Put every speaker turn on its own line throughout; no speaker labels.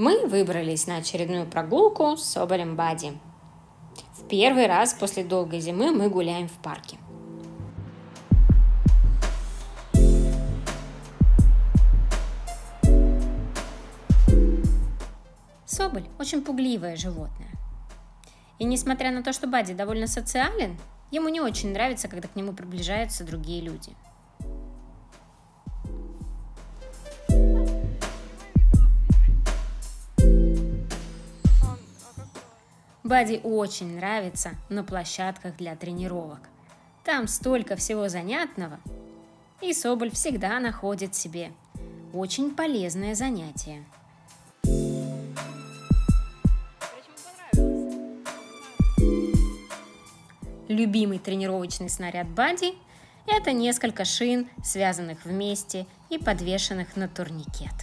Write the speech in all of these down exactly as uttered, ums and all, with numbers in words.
Мы выбрались на очередную прогулку с соболем Бадди. В первый раз после долгой зимы мы гуляем в парке. Соболь очень пугливое животное. И несмотря на то, что Бадди довольно социален, ему не очень нравится, когда к нему приближаются другие люди. Бадди очень нравится на площадках для тренировок. Там столько всего занятного, и соболь всегда находит себе очень полезное занятие. Любимый тренировочный снаряд Бадди – это несколько шин, связанных вместе и подвешенных на турникет.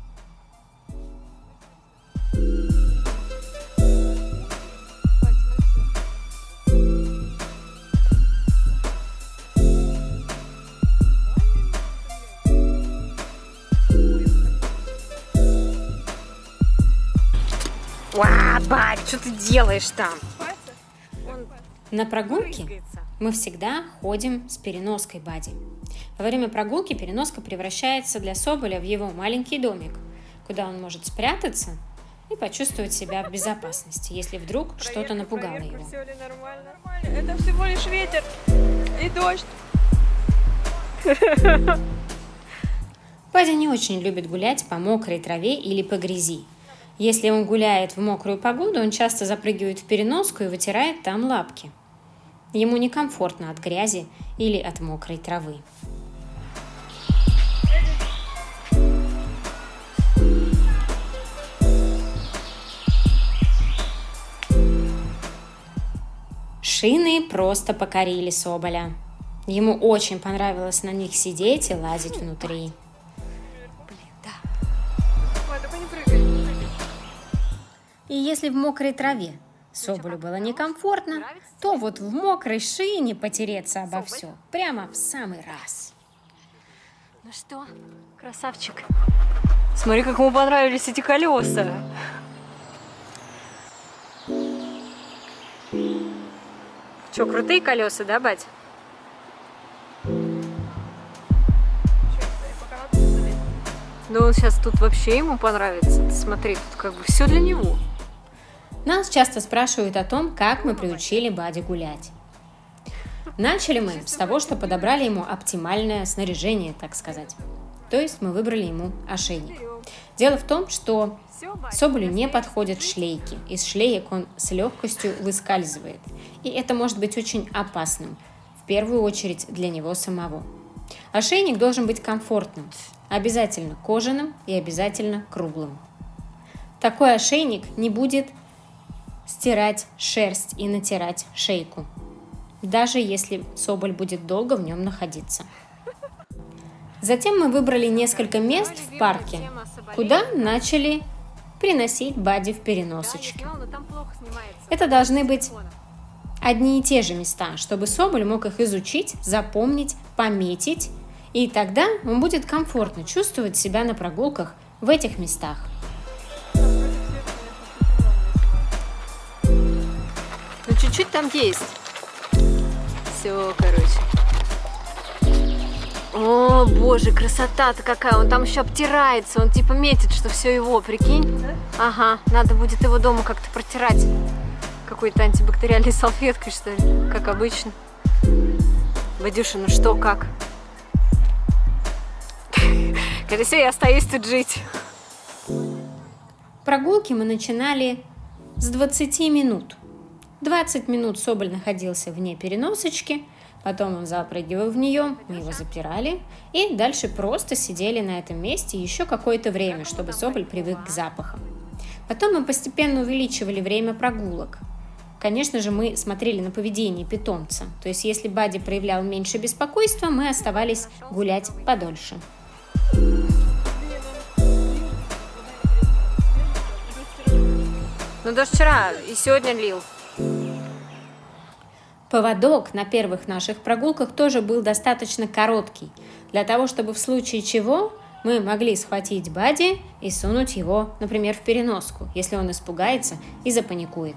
Уа, Бадди, что ты делаешь там? На прогулке мы всегда ходим с переноской Бадди. Во время прогулки переноска превращается для соболя в его маленький домик, куда он может спрятаться и почувствовать себя в безопасности, если вдруг что-то напугало его.
Все ли нормально? Нормально. Это всего лишь ветер и дождь.
Бадди не очень любит гулять по мокрой траве или по грязи. Если он гуляет в мокрую погоду, он часто запрыгивает в переноску и вытирает там лапки. Ему некомфортно от грязи или от мокрой травы. Шины просто покорили соболя. Ему очень понравилось на них сидеть и лазить внутри. И если в мокрой траве соболю было некомфортно, то вот в мокрой шине потереться обо все прямо в самый раз.
Ну что, красавчик? Смотри, как ему понравились эти колеса.
Че, крутые колеса, да, Бадь?
Да он сейчас тут вообще ему понравится. Смотри, тут как бы все для него.
Нас часто спрашивают о том, как мы приучили Бадди гулять. Начали мы с того, что подобрали ему оптимальное снаряжение, так сказать. То есть мы выбрали ему ошейник. Дело в том, что соболю не подходят шлейки. Из шлеек он с легкостью выскальзывает. И это может быть очень опасным, в первую очередь для него самого. Ошейник должен быть комфортным, обязательно кожаным и обязательно круглым. Такой ошейник не будет стирать шерсть и натирать шейку, даже если соболь будет долго в нем находиться. Затем мы выбрали несколько мест в парке, куда начали приносить Бадди в переносочке. Это должны быть одни и те же места, чтобы соболь мог их изучить, запомнить, пометить, и тогда он будет комфортно чувствовать себя на прогулках в этих местах.
Ну, чуть-чуть там есть. Все, короче. О, боже, красота-то какая. Он там еще обтирается. Он типа метит, что все его, прикинь. Ага, надо будет его дома как-то протирать. Какой-то антибактериальной салфеткой, что ли, как обычно. Бадюша, ну что, как? Это все, я остаюсь тут жить.
Прогулки мы начинали с двадцати минут. двадцать минут соболь находился вне переносочки, потом он запрыгивал в нее, мы его запирали, и дальше просто сидели на этом месте еще какое-то время, чтобы соболь привык к запахам. Потом мы постепенно увеличивали время прогулок. Конечно же, мы смотрели на поведение питомца, то есть если Бадди проявлял меньше беспокойства, мы оставались гулять подольше.
Ну, даже вчера и сегодня лил.
Поводок на первых наших прогулках тоже был достаточно короткий, для того, чтобы в случае чего мы могли схватить Бадди и сунуть его, например, в переноску, если он испугается и запаникует.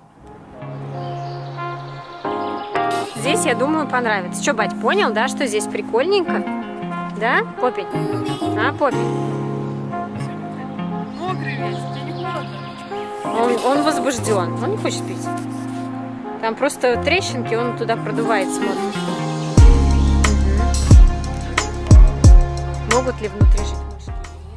Здесь, я думаю, понравится. Что, Бадь, понял, да, что здесь прикольненько? Да, Поппи? А, Поппи?
Мокрый весь, тебе не холодно?
Он, он возбужден, он не хочет пить. Там просто трещинки, он туда продувает, смотрит. Угу. Могут ли внутри жить мышки?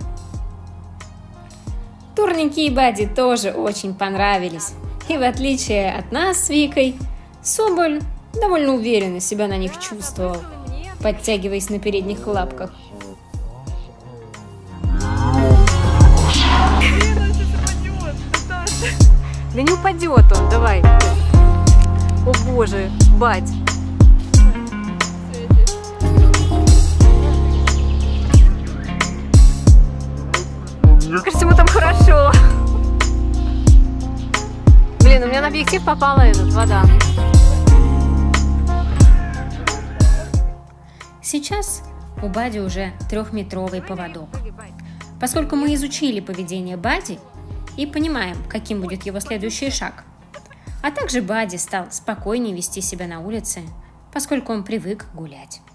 Турники и Бадди тоже очень понравились. И в отличие от нас с Викой, Соболь довольно уверенно себя на них чувствовал, подтягиваясь на передних лапках. Да не упадет он, давай. О боже, Бадь. Кажется, ему там хорошо. Блин, у меня на объектив попала этот, вода. Сейчас у Бадди уже трехметровый поводок. Поскольку мы изучили поведение Бадди и понимаем, каким будет его следующий шаг, а также Бадди стал спокойнее вести себя на улице, поскольку он привык гулять.